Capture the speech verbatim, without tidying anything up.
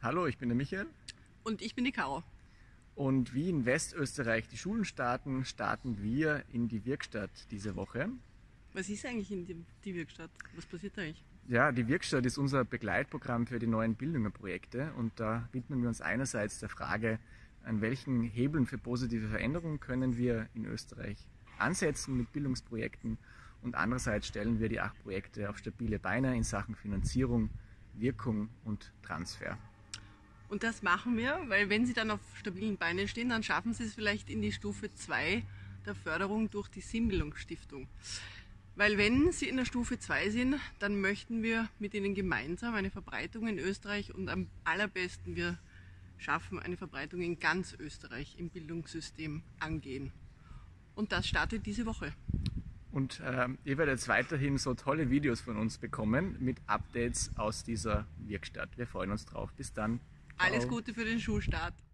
Hallo, ich bin der Michael. Und ich bin die Caro. Und wie in Westösterreich die Schulen starten, starten wir in die Wirkstatt diese Woche. Was ist eigentlich in die, die Wirkstatt? Was passiert da eigentlich? Ja, die Wirkstatt ist unser Begleitprogramm für die neuen Bildungerprojekte und da widmen wir uns einerseits der Frage, an welchen Hebeln für positive Veränderungen können wir in Österreich ansetzen mit Bildungsprojekten und andererseits stellen wir die acht Projekte auf stabile Beine in Sachen Finanzierung, Wirkung und Transfer. Und das machen wir, weil wenn sie dann auf stabilen Beinen stehen, dann schaffen sie es vielleicht in die Stufe zwei der Förderung durch die Sinnbildungsstiftung. Weil wenn sie in der Stufe zwei sind, dann möchten wir mit ihnen gemeinsam eine Verbreitung in Österreich und am allerbesten wir schaffen eine Verbreitung in ganz Österreich im Bildungssystem angehen. Und das startet diese Woche. Und äh, ihr werdet jetzt weiterhin so tolle Videos von uns bekommen mit Updates aus dieser Wirkstatt. Wir freuen uns drauf. Bis dann. Alles Gute für den Schulstart.